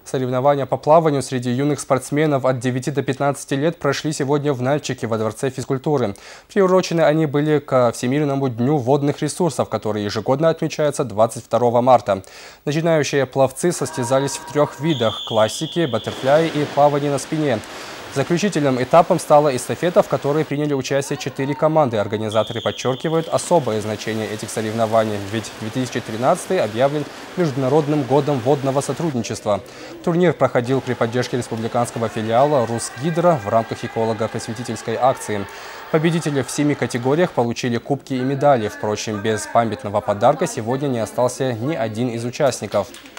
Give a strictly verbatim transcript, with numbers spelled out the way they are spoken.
Соревнования по плаванию среди юных спортсменов от девяти до пятнадцати лет прошли сегодня в Нальчике во Дворце физкультуры. Приурочены они были ко Всемирному дню водных ресурсов, который ежегодно отмечается двадцать второго марта. Начинающие пловцы состязались в трех видах – классики, баттерфляй и плавание на спине. Заключительным этапом стала эстафета, в которой приняли участие четыре команды. Организаторы подчеркивают особое значение этих соревнований, ведь две тысячи тринадцатый объявлен Международным годом водного сотрудничества. Турнир проходил при поддержке республиканского филиала «Русгидро» в рамках эколого-просветительской акции. Победители в семи категориях получили кубки и медали. Впрочем, без памятного подарка сегодня не остался ни один из участников.